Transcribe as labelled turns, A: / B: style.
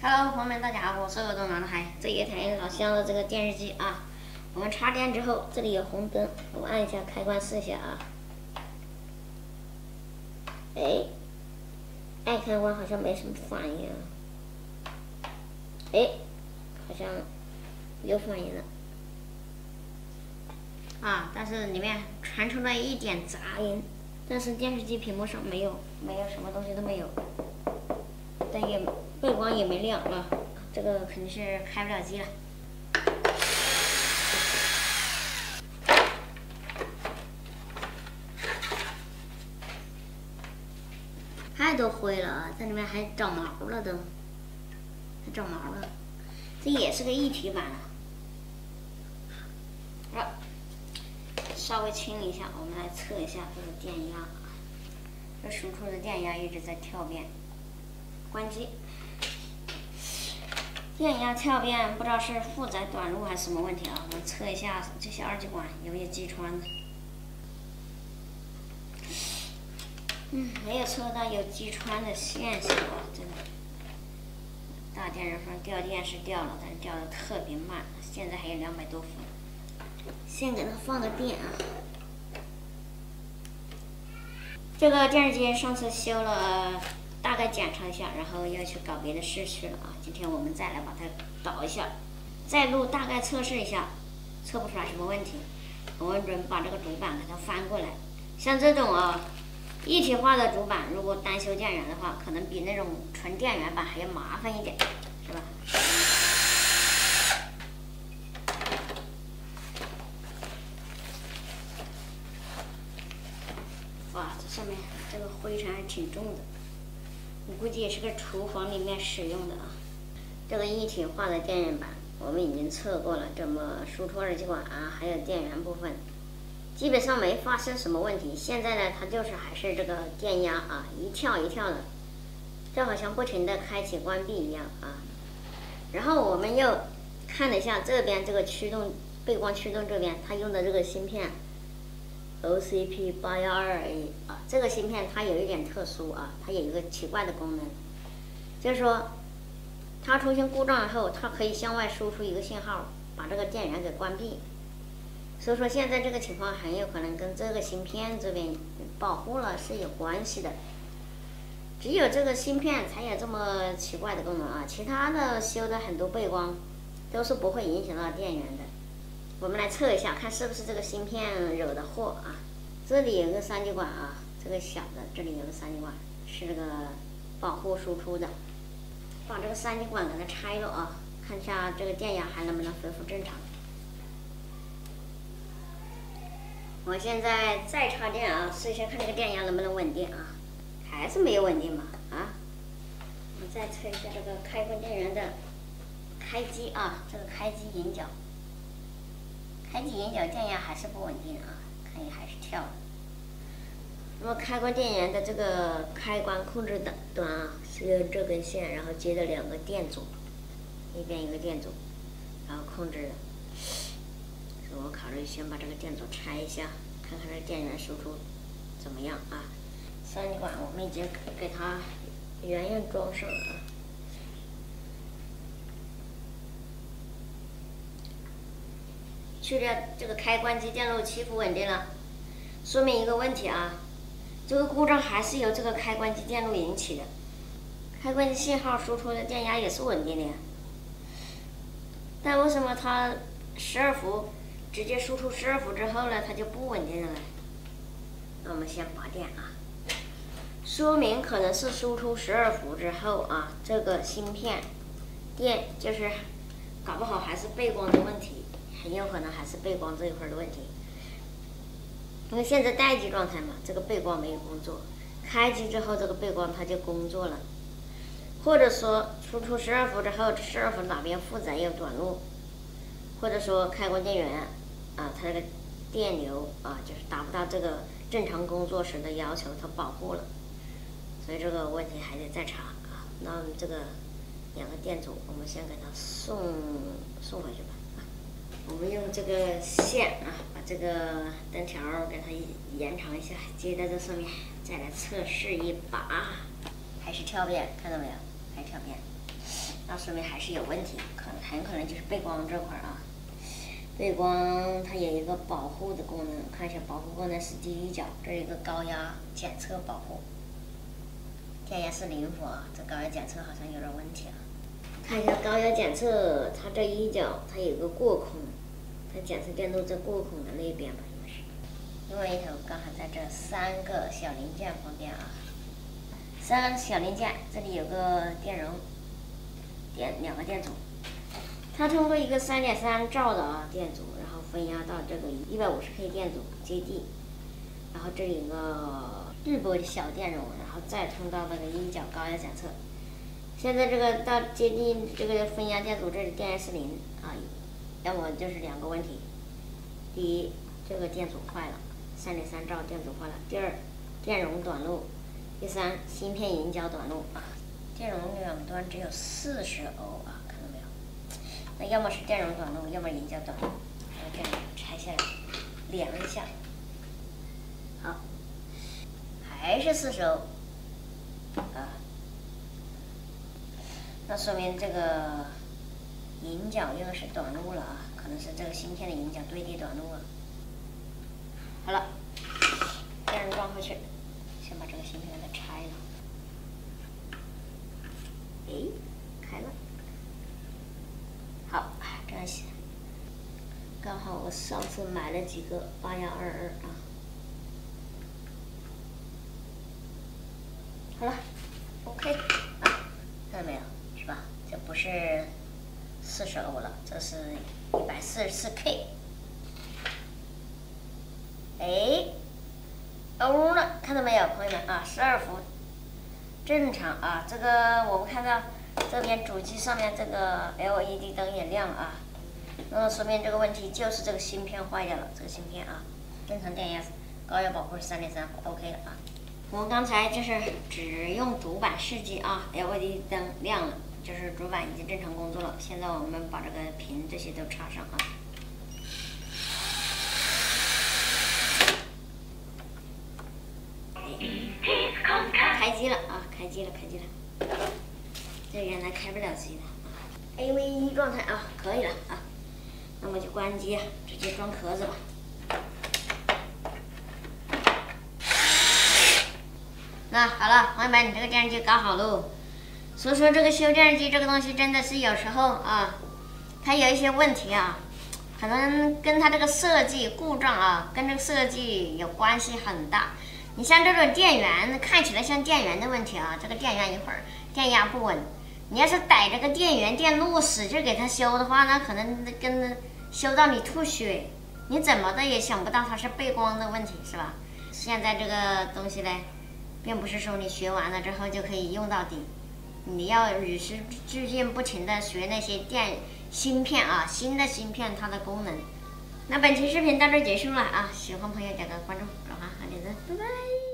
A: Hello，朋友们，大家好，我是耳朵男孩。这一台老乡的这个电视机啊，我们插电之后，这里有红灯，我们按一下开关试一下啊。哎，按开关好像没什么反应啊。哎，好像有反应了。啊，但是里面传出来一点杂音，但是电视机屏幕上没有什么东西都没有，但也背光也没亮啊，这个肯定是开不了机了。太多灰了啊，在里面还长毛了都，还长毛了，这也是个一体板啊。好，稍微清理一下，我们来测一下这个电压。这输出的电压一直在跳变，关机。电压跳变，不知道是负载短路还是什么问题啊？我们测一下这些二极管有没有击穿的。没有测到有击穿的现象啊，这个大电热风掉电是掉了，但是掉的特别慢，现在还有200多伏。先给它放个电啊。这个电视机上次修了。大概检查一下，然后要去搞别的事去了啊。今天我们再来把它导一下，再录大概测试一下，测不出来什么问题，我们准把这个主板给它翻过来。像这种一体化的主板，如果单修电源的话，可能比那种纯电源板还要麻烦一点，是吧？哇，这上面这个灰尘还挺重的。我估计也是个厨房里面使用的啊。这个一体化的电源板我们已经测过了，这么输出二极管啊，还有电源部分，基本上没发生什么问题。现在呢，它就是还是这个电压啊，一跳一跳的，就好像不停的开启关闭一样啊。然后我们又看了一下这边这个驱动背光驱动这边，它用的这个芯片。OCP812A 啊，这个芯片它有一点特殊啊，它有一个奇怪的功能，就是说它出现故障后，它可以向外输出一个信号，把这个电源给关闭。所以说现在这个情况很有可能跟这个芯片这边保护了是有关系的。只有这个芯片才有这么奇怪的功能啊，其他的修的很多背光都是不会影响到电源的。我们来测一下，看是不是这个芯片惹的祸啊！这里有个3极管啊，这个小的，这里有个3极管，是这个保护输出的。把这个3极管给它拆了啊，看一下这个电压还能不能恢复正常。我现在再插电啊，试一下看这个电压能不能稳定啊，还是没有稳定嘛啊！我们再测一下这个开关电源的开机啊，这个开机引脚。开机引脚电压还是不稳定啊，看也还是跳的。那么开关电源的这个开关控制的端啊，是用这根线，然后接着2个电阻，一边一个电阻，然后控制的。所以我考虑先把这个电阻拆一下，看看这电源输出怎么样啊。3极管我们已经给它原样装上了啊。去掉这个开关机电路起伏稳定了，说明一个问题啊，这个故障还是由这个开关机电路引起的。开关机信号输出的电压也是稳定的呀，但为什么它12伏直接输出12伏之后呢，它就不稳定了呢？那我们先拔电啊，说明可能是输出12伏之后啊，这个芯片电就是搞不好还是背光的问题。很有可能还是背光这一块的问题，因为现在待机状态嘛，这个背光没有工作，开机之后这个背光它就工作了，或者说输出12伏之后，12伏哪边负载有短路，或者说开关电源啊，它这个电流啊就是达不到这个正常工作时的要求，它保护了，所以这个问题还得再查啊。那我们这个2个电阻，我们先给它送回去吧。我们用这个线啊，把这个灯条给它延长一下，接在这上面，再来测试一把，还是跳变，看到没有？还是跳变。 那说明还是有问题，很可能就是背光这块啊。背光它有一个保护的功能，看一下保护功能是第一角，这是一个高压检测保护，电压是0伏啊，这高压检测好像有点问题啊。看一下高压检测，它这一角它有个过孔，它检测电路在过孔的那边吧，应该是。另外一头刚好在这3个小零件旁边啊，3个小零件，这里有个电容，2个电阻。它通过一个3.3兆的电阻，然后分压到这个150K 电阻接地，然后这里有个日波的小电容，然后再通到那个一角高压检测。现在这个到接地这个分压电阻这里电压是0啊，要么就是2个问题：第一，这个电阻坏了，3.3兆电阻坏了；第二，电容短路；第三，芯片引脚短路啊。电容两端只有40欧啊，看到没有？那要么是电容短路，要么引脚短路。把这样拆下来，量一下，好，还是40欧啊。那说明这个引脚应该是短路了啊，可能是这个芯片的引脚对地短路了。好了，电容装回去，先把这个芯片给它拆了。哎，开了。好，这样行。刚好我上次买了几个8122啊。好了 ，OK 啊，看到没有？是吧？这不是40欧了，这是144K。哎，欧了，看到没有，朋友们啊？12伏，正常啊。这个我们看到这边主机上面这个 LED 灯也亮啊，那说明这个问题就是这个芯片坏掉了。这个芯片啊，正常电压高压保护是3.3伏 ，OK 了啊。我们刚才就是只用主板试机啊 ，LED 灯亮了，就是主板已经正常工作了。现在我们把这个屏这些都插上啊。开机了啊！开机了，开机了。这原来开不了机的 ，AV1 状态啊，可以了啊。那么就关机，直接装壳子吧。那好了，朋友们，你这个电视机搞好喽。所以说这个修电视机这个东西真的是有时候啊，它有一些问题啊，可能跟它这个设计故障啊，跟这个设计有关系很大。你像这种电源，看起来像电源的问题啊，这个电源一会儿电压不稳，你要是逮这个电源电路使劲给它修的话，那可能跟修到你吐血，你怎么的也想不到它是背光的问题，是吧？现在这个东西嘞，并不是说你学完了之后就可以用到底，你要与时俱进，不停的学那些芯片啊，新的芯片它的功能。那本期视频到这结束了啊，喜欢朋友点个关注，转发和点赞，拜拜。